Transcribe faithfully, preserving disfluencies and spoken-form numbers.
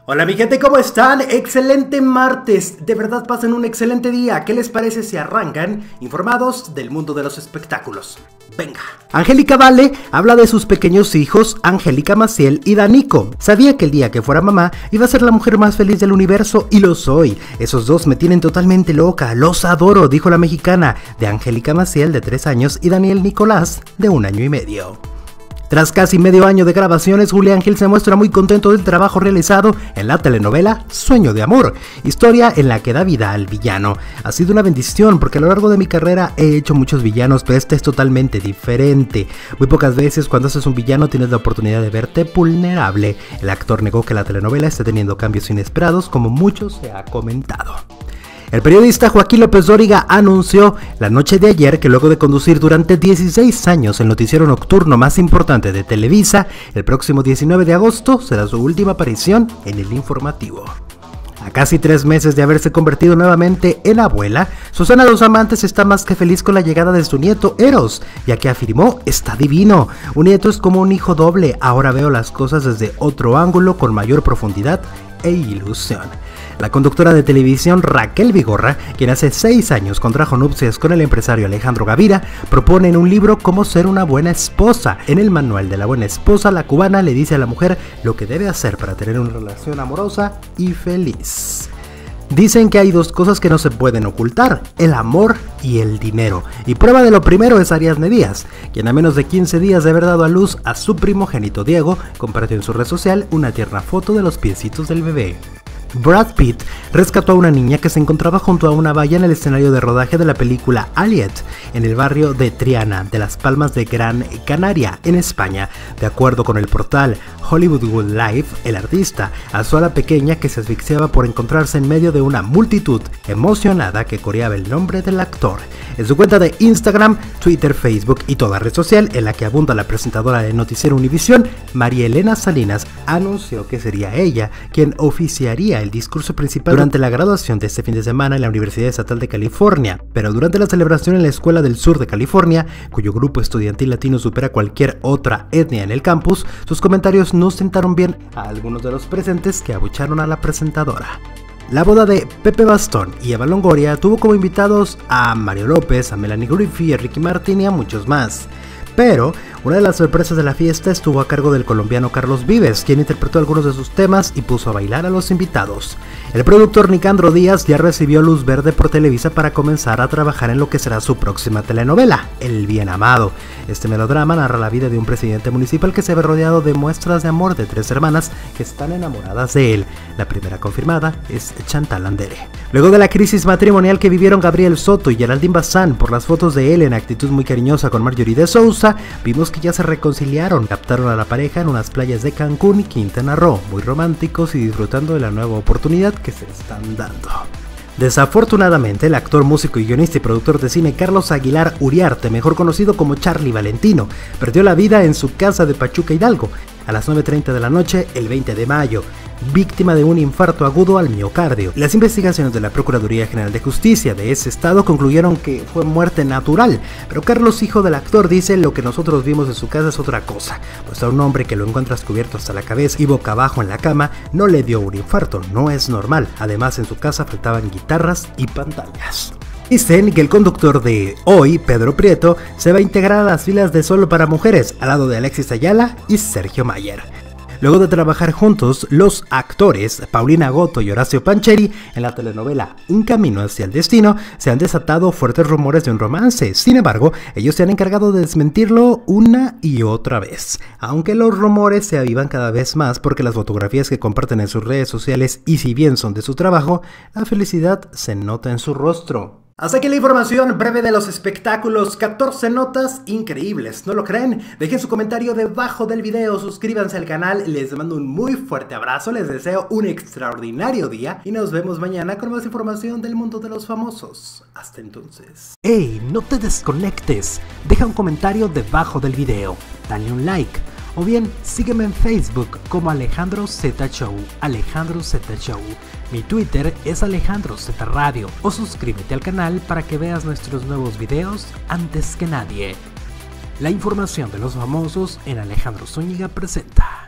Hola mi gente, ¿cómo están? Excelente martes, de verdad pasen un excelente día. ¿Qué les parece si arrancan informados del mundo de los espectáculos? Venga. Angélica Vale habla de sus pequeños hijos, Angélica Maciel y Danico. Sabía que el día que fuera mamá iba a ser la mujer más feliz del universo y lo soy. Esos dos me tienen totalmente loca, los adoro, dijo la mexicana, de Angélica Maciel de tres años y Daniel Nicolás de un año y medio. Tras casi medio año de grabaciones, Julián Gil se muestra muy contento del trabajo realizado en la telenovela Sueño de Amor, historia en la que da vida al villano. Ha sido una bendición porque a lo largo de mi carrera he hecho muchos villanos, pero este es totalmente diferente. Muy pocas veces cuando haces un villano tienes la oportunidad de verte vulnerable. El actor negó que la telenovela esté teniendo cambios inesperados, como mucho se ha comentado. El periodista Joaquín López Dóriga anunció la noche de ayer que luego de conducir durante dieciséis años el noticiero nocturno más importante de Televisa, el próximo diecinueve de agosto será su última aparición en el informativo. A casi tres meses de haberse convertido nuevamente en abuela, Susana Dos Amantes está más que feliz con la llegada de su nieto Eros, ya que afirmó: está divino, un nieto es como un hijo doble, ahora veo las cosas desde otro ángulo con mayor profundidad e ilusión. La conductora de televisión Raquel Vigorra, quien hace seis años contrajo nupcias con el empresario Alejandro Gavira, propone en un libro cómo ser una buena esposa. En el manual de la buena esposa, la cubana le dice a la mujer lo que debe hacer para tener una relación amorosa y feliz. Dicen que hay dos cosas que no se pueden ocultar, el amor y el dinero. Y prueba de lo primero es Ariadne Díaz, quien a menos de quince días de haber dado a luz a su primogénito Diego, compartió en su red social una tierna foto de los piecitos del bebé. Brad Pitt rescató a una niña que se encontraba junto a una valla en el escenario de rodaje de la película Aliet, en el barrio de Triana, de las Palmas de Gran Canaria, en España. De acuerdo con el portal Hollywood Life, el artista alzó a la pequeña que se asfixiaba por encontrarse en medio de una multitud emocionada que coreaba el nombre del actor. En su cuenta de Instagram, Twitter, Facebook y toda red social en la que abunda la presentadora de Noticiero Univisión, María Elena Salinas, anunció que sería ella quien oficiaría el discurso principal durante la graduación de este fin de semana en la Universidad Estatal de California, pero durante la celebración en la Escuela del Sur de California, cuyo grupo estudiantil latino supera cualquier otra etnia en el campus, sus comentarios no sentaron bien a algunos de los presentes que abucharon a la presentadora. La boda de Pepe Bastón y Eva Longoria tuvo como invitados a Mario López, a Melanie Griffith, a Ricky Martin y a muchos más. Pero una de las sorpresas de la fiesta estuvo a cargo del colombiano Carlos Vives, quien interpretó algunos de sus temas y puso a bailar a los invitados. El productor Nicandro Díaz ya recibió luz verde por Televisa para comenzar a trabajar en lo que será su próxima telenovela, El Bien Amado. Este melodrama narra la vida de un presidente municipal que se ve rodeado de muestras de amor de tres hermanas que están enamoradas de él. La primera confirmada es Chantal Andere. Luego de la crisis matrimonial que vivieron Gabriel Soto y Geraldine Bazán por las fotos de él en actitud muy cariñosa con Marjorie de Sousa, vimos que ya se reconciliaron, captaron a la pareja en unas playas de Cancún y Quintana Roo, muy románticos y disfrutando de la nueva oportunidad que se están dando. Desafortunadamente, el actor, músico y guionista y productor de cine Carlos Aguilar Uriarte, mejor conocido como Charlie Valentino, perdió la vida en su casa de Pachuca, Hidalgo, a las nueve treinta de la noche el veinte de mayo, víctima de un infarto agudo al miocardio. Las investigaciones de la Procuraduría General de Justicia de ese estado concluyeron que fue muerte natural, pero Carlos, hijo del actor, dice: lo que nosotros vimos en su casa es otra cosa, pues a un hombre que lo encuentras cubierto hasta la cabeza y boca abajo en la cama no le dio un infarto, no es normal. Además, en su casa faltaban guitarras y pantallas. Dicen que el conductor de Hoy, Pedro Prieto, se va a integrar a las filas de Solo para Mujeres, al lado de Alexis Ayala y Sergio Mayer. Luego de trabajar juntos, los actores Paulina Goto y Horacio Pancheri en la telenovela Un Camino hacia el Destino, se han desatado fuertes rumores de un romance. Sin embargo, ellos se han encargado de desmentirlo una y otra vez, aunque los rumores se avivan cada vez más porque las fotografías que comparten en sus redes sociales, y si bien son de su trabajo, la felicidad se nota en su rostro. Hasta aquí la información breve de los espectáculos, catorce notas increíbles, ¿no lo creen? Dejen su comentario debajo del video, suscríbanse al canal, les mando un muy fuerte abrazo, les deseo un extraordinario día y nos vemos mañana con más información del mundo de los famosos. Hasta entonces. ¡Ey! No te desconectes, deja un comentario debajo del video, dale un like. O bien, sígueme en Facebook como Alejandro Z Show, Alejandro Z Show. Mi Twitter es Alejandro Z Radio. O suscríbete al canal para que veas nuestros nuevos videos antes que nadie. La información de los famosos en Alejandro Zúñiga presenta.